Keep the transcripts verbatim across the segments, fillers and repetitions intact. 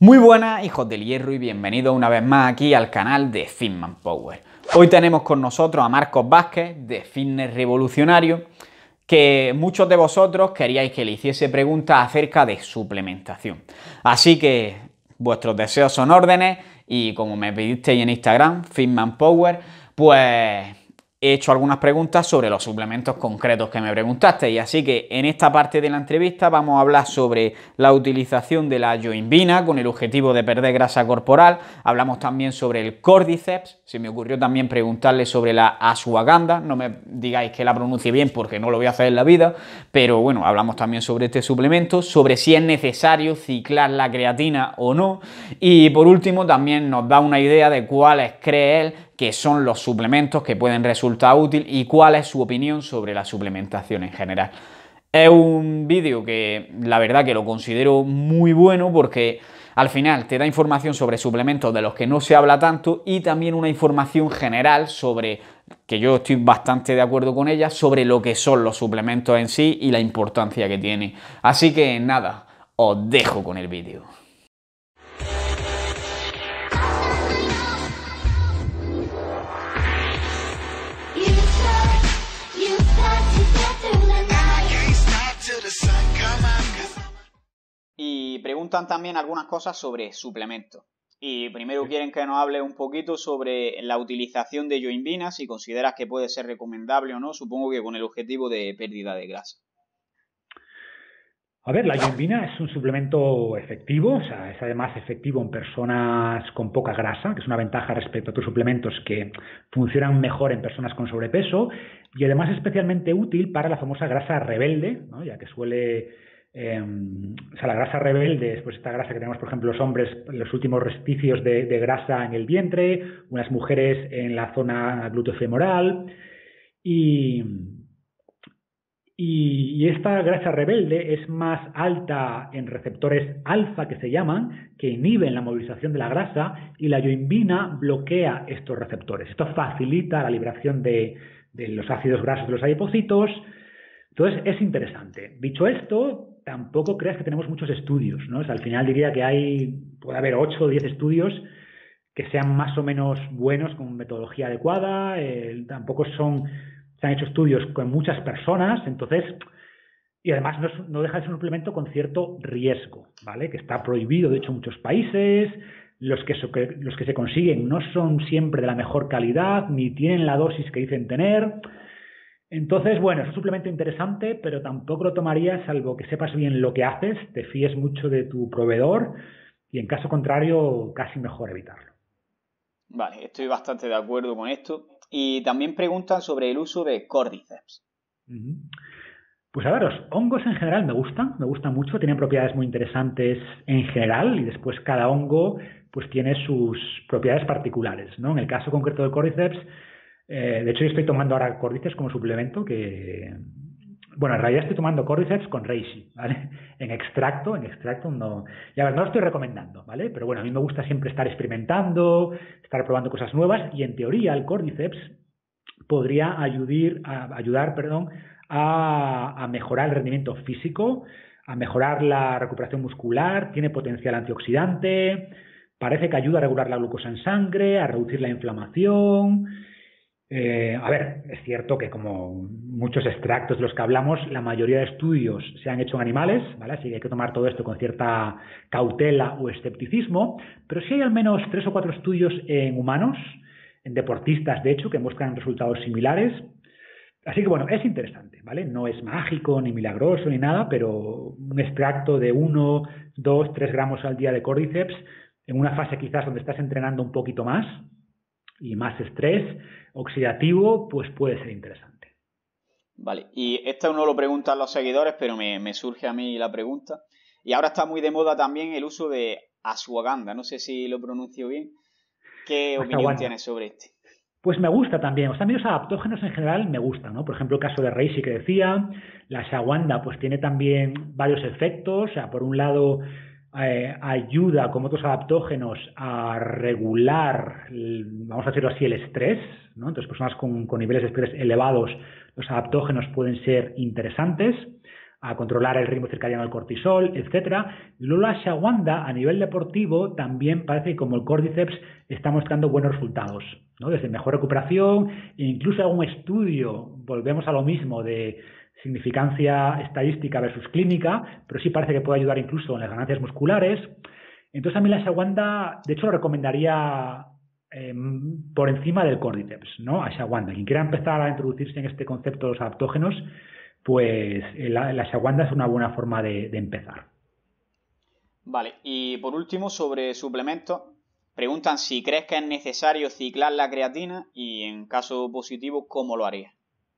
Muy buenas, hijos del hierro, y bienvenidos una vez más aquí al canal de Fitman Power. Hoy tenemos con nosotros a Marcos Vázquez de Fitness Revolucionario, que muchos de vosotros queríais que le hiciese preguntas acerca de suplementación. Así que vuestros deseos son órdenes y como me pedisteis en Instagram, Fitman Power, pues he hecho algunas preguntas sobre los suplementos concretos que me preguntasteis. Así que en esta parte de la entrevista vamos a hablar sobre la utilización de la yoimbina con el objetivo de perder grasa corporal. Hablamos también sobre el Cordyceps. Se me ocurrió también preguntarle sobre la ashwagandha. No me digáis que la pronuncie bien porque no lo voy a hacer en la vida. Pero bueno, hablamos también sobre este suplemento, sobre si es necesario ciclar la creatina o no. Y por último también nos da una idea de cuáles cree él que son los suplementos que pueden resultar útiles y cuál es su opinión sobre la suplementación en general. Es un vídeo que la verdad que lo considero muy bueno porque al final te da información sobre suplementos de los que no se habla tanto y también una información general sobre, que yo estoy bastante de acuerdo con ella, sobre lo que son los suplementos en sí y la importancia que tienen. Así que nada, os dejo con el vídeo. Y preguntan también algunas cosas sobre suplementos. Y primero quieren que nos hable un poquito sobre la utilización de yoimbina, si consideras que puede ser recomendable o no, supongo que con el objetivo de pérdida de grasa. A ver, la yoimbina es un suplemento efectivo, o sea, es además efectivo en personas con poca grasa, que es una ventaja respecto a otros suplementos que funcionan mejor en personas con sobrepeso, y además es especialmente útil para la famosa grasa rebelde, ¿no? Ya que suele, eh, o sea, la grasa rebelde es pues esta grasa que tenemos, por ejemplo, los hombres, los últimos resquicios de, de grasa en el vientre, unas mujeres en la zona glúteo-femoral, y Y, y esta grasa rebelde es más alta en receptores alfa, que se llaman, que inhiben la movilización de la grasa, y la yoimbina bloquea estos receptores. Esto facilita la liberación de, de los ácidos grasos de los adipocitos. Entonces es interesante. Dicho esto, tampoco creas que tenemos muchos estudios, ¿no? O sea, al final diría que hay, puede haber ocho o diez estudios que sean más o menos buenos, con metodología adecuada. Eh, tampoco son, se han hecho estudios con muchas personas, entonces, y además no, es, no deja de ser un suplemento con cierto riesgo, ¿vale? Que está prohibido, de hecho, en muchos países. Los que, so, los que se consiguen no son siempre de la mejor calidad, ni tienen la dosis que dicen tener. Entonces, bueno, es un suplemento interesante, pero tampoco lo tomarías salvo que sepas bien lo que haces, te fíes mucho de tu proveedor, y en caso contrario, casi mejor evitarlo. Vale, estoy bastante de acuerdo con esto. Y también preguntan sobre el uso de Cordyceps. Uh-huh. Pues a ver, los hongos en general me gustan, me gustan mucho, tienen propiedades muy interesantes en general, y después cada hongo pues tiene sus propiedades particulares, ¿no? En el caso concreto del Cordyceps, eh, de hecho yo estoy tomando ahora Cordyceps como suplemento, que, bueno, en realidad estoy tomando Cordyceps con Reishi, ¿vale? En extracto, en extracto no, y a ver, no lo estoy recomendando, ¿vale? Pero bueno, a mí me gusta siempre estar experimentando, estar probando cosas nuevas, y en teoría el Cordyceps podría ayudar, a, ayudar, perdón, a, a mejorar el rendimiento físico, a mejorar la recuperación muscular, tiene potencial antioxidante, parece que ayuda a regular la glucosa en sangre, a reducir la inflamación. Eh, a ver, es cierto que como muchos extractos de los que hablamos, la mayoría de estudios se han hecho en animales, ¿vale? Así que hay que tomar todo esto con cierta cautela o escepticismo, pero sí hay al menos tres o cuatro estudios en humanos, en deportistas, de hecho, que muestran resultados similares. Así que bueno, es interesante, ¿vale? No es mágico, ni milagroso, ni nada, pero un extracto de uno, dos, tres gramos al día de Cordyceps, en una fase quizás donde estás entrenando un poquito más y más estrés oxidativo, pues puede ser interesante. Vale, y esto no lo preguntan los seguidores, pero me, me surge a mí la pregunta. Y ahora está muy de moda también el uso de ashwagandha, no sé si lo pronuncio bien. ¿Qué opinión Ashwagandha. tienes sobre este? Pues me gusta también. O sea, a mí los adaptógenos en general me gustan, ¿no? Por ejemplo, el caso de Reishi que decía, la ashwagandha pues tiene también varios efectos. O sea, por un lado eh, ayuda, como otros adaptógenos, a regular, el, vamos a decirlo así, el estrés, ¿no? Entonces, personas con, con niveles de estrés elevados, los adaptógenos pueden ser interesantes. a controlar el ritmo circadiano del cortisol, etcétera. Y luego la ashwagandha a nivel deportivo también parece que como el Cordyceps está mostrando buenos resultados, ¿no? Desde mejor recuperación, e incluso algún estudio, volvemos a lo mismo de significancia estadística versus clínica, pero sí parece que puede ayudar incluso en las ganancias musculares. Entonces a mí la ashwagandha, de hecho lo recomendaría eh, por encima del Cordyceps, ¿no? Ashwagandha. Quien quiera empezar a introducirse en este concepto de los adaptógenos, pues la, la ashwagandha es una buena forma de, de empezar. Vale, y por último, sobre suplementos, preguntan si crees que es necesario ciclar la creatina y en caso positivo, ¿cómo lo harías?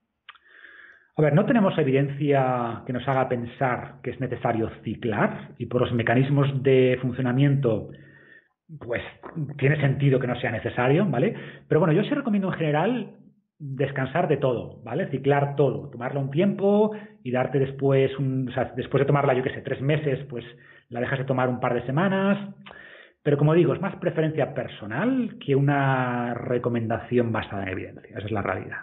A ver, no tenemos evidencia que nos haga pensar que es necesario ciclar y por los mecanismos de funcionamiento pues tiene sentido que no sea necesario, ¿vale? Pero bueno, yo sí recomiendo en general descansar de todo, ¿vale? Ciclar todo, tomarla un tiempo y darte después, un, o sea, después de tomarla, yo qué sé, tres meses, pues la dejas de tomar un par de semanas. Pero como digo, es más preferencia personal que una recomendación basada en evidencia. Esa es la realidad.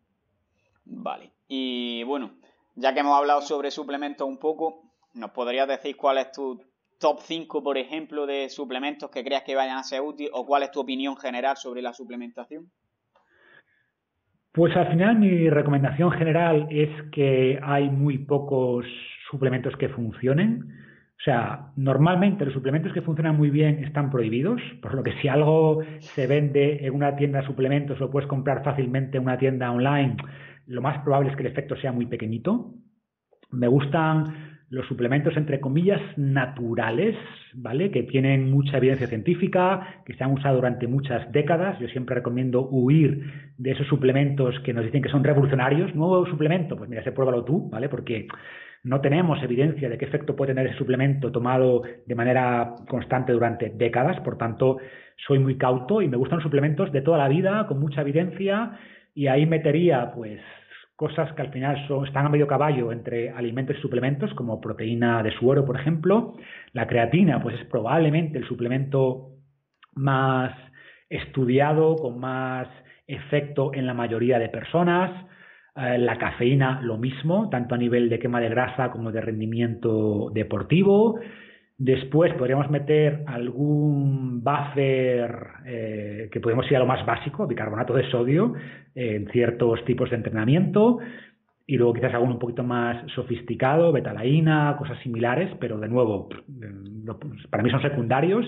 Vale, y bueno, ya que hemos hablado sobre suplementos un poco, ¿nos podrías decir cuál es tu top cinco, por ejemplo, de suplementos que creas que vayan a ser útiles o cuál es tu opinión general sobre la suplementación? Pues al final mi recomendación general es que hay muy pocos suplementos que funcionen. O sea, normalmente los suplementos que funcionan muy bien están prohibidos, por lo que si algo se vende en una tienda de suplementos lo puedes comprar fácilmente en una tienda online, lo más probable es que el efecto sea muy pequeñito. Me gustan los suplementos, entre comillas, naturales, ¿vale? Que tienen mucha evidencia científica, que se han usado durante muchas décadas. Yo siempre recomiendo huir de esos suplementos que nos dicen que son revolucionarios. Nuevo suplemento, pues mira, se pruébalo tú, ¿vale? Porque no tenemos evidencia de qué efecto puede tener ese suplemento tomado de manera constante durante décadas. Por tanto, soy muy cauto y me gustan los suplementos de toda la vida, con mucha evidencia, y ahí metería, pues, cosas que al final son, están a medio caballo entre alimentos y suplementos, como proteína de suero, por ejemplo. La creatina, pues es probablemente el suplemento más estudiado, con más efecto en la mayoría de personas. Eh, la cafeína, lo mismo, tanto a nivel de quema de grasa como de rendimiento deportivo. Después podríamos meter algún buffer eh, que podemos ir a lo más básico, bicarbonato de sodio, eh, en ciertos tipos de entrenamiento. Y luego quizás algún un poquito más sofisticado, betalaína, cosas similares, pero de nuevo, para mí son secundarios.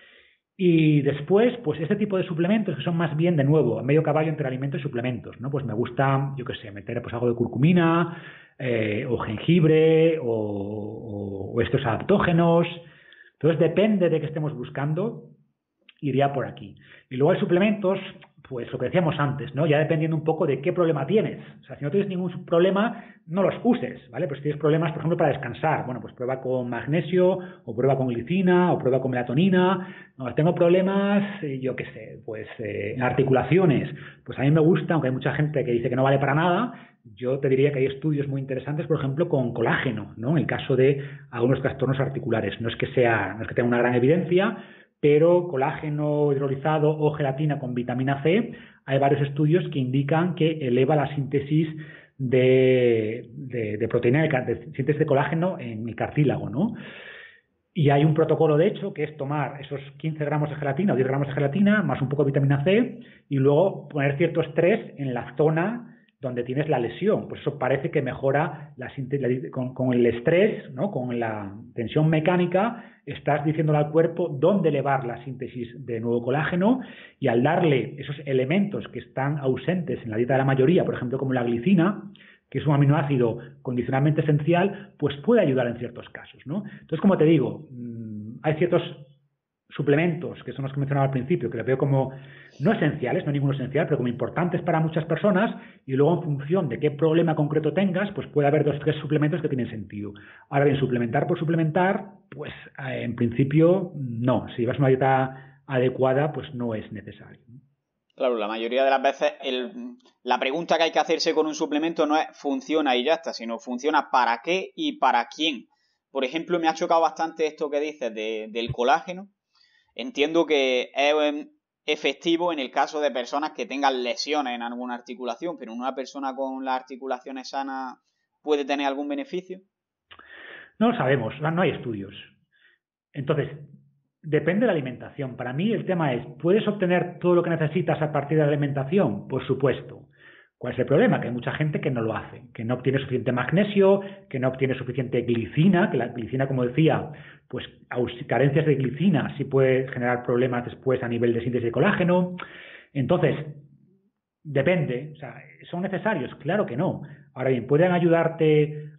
Y después, pues este tipo de suplementos que son más bien, de nuevo, a medio caballo entre alimentos y suplementos, ¿no? Pues me gusta, yo qué sé, meter pues algo de curcumina, eh, o jengibre, o, o, o estos adaptógenos. Entonces depende de qué estemos buscando, iría por aquí. Y luego hay suplementos, pues lo que decíamos antes, ¿no? Ya dependiendo un poco de qué problema tienes. O sea, si no tienes ningún problema, no los uses, ¿vale? Pues si tienes problemas, por ejemplo, para descansar, bueno, pues prueba con magnesio, o prueba con glicina, o prueba con melatonina. No, tengo problemas, yo qué sé, pues eh, en articulaciones. Pues a mí me gusta, aunque hay mucha gente que dice que no vale para nada, yo te diría que hay estudios muy interesantes, por ejemplo, con colágeno, ¿no? En el caso de algunos trastornos articulares. No es que sea, no es que tenga una gran evidencia, pero colágeno hidrolizado o gelatina con vitamina C, hay varios estudios que indican que eleva la síntesis de, de, de proteína, de, de síntesis de colágeno en el cartílago, ¿no? Y hay un protocolo, de hecho, que es tomar esos quince gramos de gelatina o diez gramos de gelatina más un poco de vitamina C y luego poner cierto estrés en la zona donde tienes la lesión. Pues eso parece que mejora la síntesis, con, con el estrés, ¿no? Con la tensión mecánica, estás diciéndole al cuerpo dónde elevar la síntesis de nuevo colágeno, y al darle esos elementos que están ausentes en la dieta de la mayoría, por ejemplo, como la glicina, que es un aminoácido condicionalmente esencial, pues puede ayudar en ciertos casos, ¿no? Entonces, como te digo, hay ciertos suplementos, que son los que mencionaba al principio, que los veo como no esenciales, no ninguno esencial, pero como importantes para muchas personas, y luego en función de qué problema concreto tengas, pues puede haber dos o tres suplementos que tienen sentido. Ahora bien, suplementar por suplementar, pues eh, en principio no. Si llevas una dieta adecuada, pues no es necesario. Claro, la mayoría de las veces el, la pregunta que hay que hacerse con un suplemento no es funciona y ya está, sino funciona para qué y para quién. Por ejemplo, me ha chocado bastante esto que dices de, del colágeno. Entiendo que es efectivo en el caso de personas que tengan lesiones en alguna articulación, pero una persona con las articulaciones sanas puede tener algún beneficio. No lo sabemos, no hay estudios. Entonces, depende de la alimentación. Para mí el tema es, ¿puedes obtener todo lo que necesitas a partir de la alimentación? Por supuesto. ¿Cuál es el problema? Que hay mucha gente que no lo hace, que no obtiene suficiente magnesio, que no obtiene suficiente glicina, que la glicina, como decía, pues carencias de glicina sí puede generar problemas después a nivel de síntesis de colágeno. Entonces, depende. O sea, ¿son necesarios? Claro que no. Ahora bien, ¿pueden ayudarte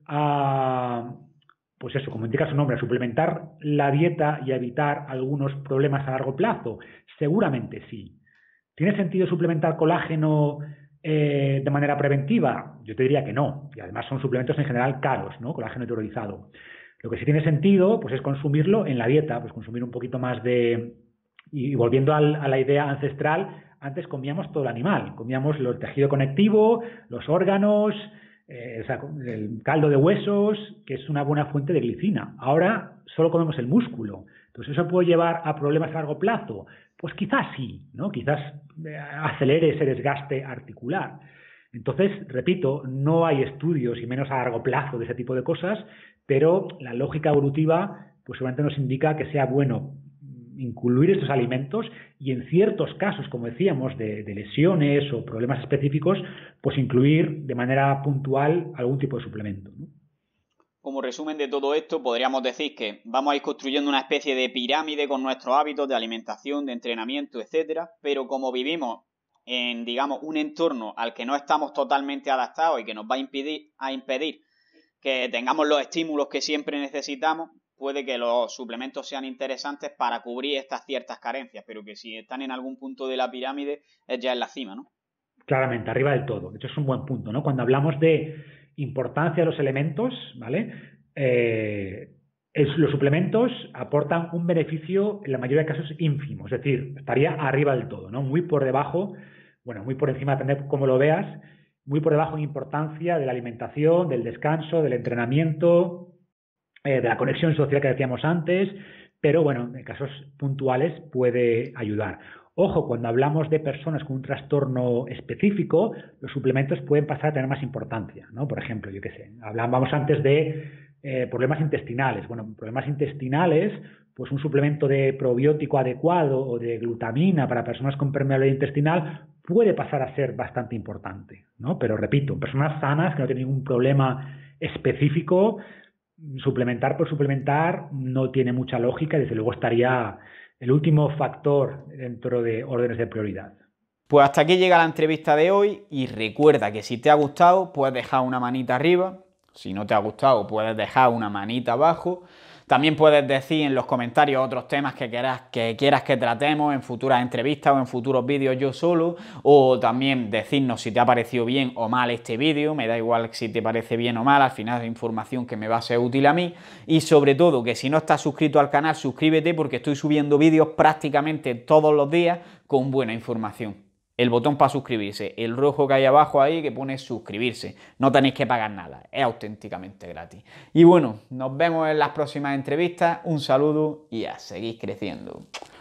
a, pues eso, como indica su nombre, a suplementar la dieta y a evitar algunos problemas a largo plazo? Seguramente sí. ¿Tiene sentido suplementar colágeno eh, de manera preventiva? Yo te diría que no. Y además son suplementos en general caros, ¿no? Colágeno hidrolizado. Lo que sí tiene sentido, pues, es consumirlo en la dieta, pues consumir un poquito más de... Y volviendo al, a la idea ancestral, antes comíamos todo el animal. Comíamos el tejido conectivo, los órganos, eh, o sea, el caldo de huesos, que es una buena fuente de glicina. Ahora solo comemos el músculo. Entonces, ¿eso puede llevar a problemas a largo plazo? Pues quizás sí, ¿no? Quizás acelere ese desgaste articular. Entonces, repito, no hay estudios, y menos a largo plazo, de ese tipo de cosas, pero la lógica evolutiva pues seguramente nos indica que sea bueno incluir estos alimentos y en ciertos casos, como decíamos, de, de lesiones o problemas específicos, pues incluir de manera puntual algún tipo de suplemento, ¿no? Como resumen de todo esto, podríamos decir que vamos a ir construyendo una especie de pirámide con nuestros hábitos de alimentación, de entrenamiento, etcétera, pero como vivimos en, digamos, un entorno al que no estamos totalmente adaptados y que nos va a impedir, a impedir que tengamos los estímulos que siempre necesitamos, puede que los suplementos sean interesantes para cubrir estas ciertas carencias, pero que si están en algún punto de la pirámide es ya en la cima, ¿no? Claramente, arriba del todo. De hecho, es un buen punto, ¿no? Cuando hablamos de importancia de los elementos, ¿vale? Eh, es, los suplementos aportan un beneficio, en la mayoría de casos, ínfimo, es decir, estaría arriba del todo, ¿no? Muy por debajo, bueno, muy por encima, depende cómo lo veas, muy por debajo en importancia de la alimentación, del descanso, del entrenamiento, eh, de la conexión social que decíamos antes, pero bueno, en casos puntuales puede ayudar. Ojo, cuando hablamos de personas con un trastorno específico, los suplementos pueden pasar a tener más importancia, ¿no? Por ejemplo, yo qué sé, hablábamos antes de eh, problemas intestinales. Bueno, problemas intestinales, pues un suplemento de probiótico adecuado o de glutamina para personas con permeabilidad intestinal puede pasar a ser bastante importante, ¿no? Pero repito, personas sanas que no tienen ningún problema específico, suplementar por suplementar no tiene mucha lógica y desde luego estaría el último factor dentro de órdenes de prioridad. Pues hasta aquí llega la entrevista de hoy y recuerda que si te ha gustado puedes dejar una manita arriba, si no te ha gustado puedes dejar una manita abajo. También puedes decir en los comentarios otros temas que quieras, que quieras que tratemos en futuras entrevistas o en futuros vídeos yo solo, o también decirnos si te ha parecido bien o mal este vídeo, me da igual si te parece bien o mal, al final es información que me va a ser útil a mí, y sobre todo que si no estás suscrito al canal, suscríbete porque estoy subiendo vídeos prácticamente todos los días con buena información. El botón para suscribirse, el rojo que hay abajo ahí que pone suscribirse. No tenéis que pagar nada, es auténticamente gratis. Y bueno, nos vemos en las próximas entrevistas. Un saludo y a seguir creciendo.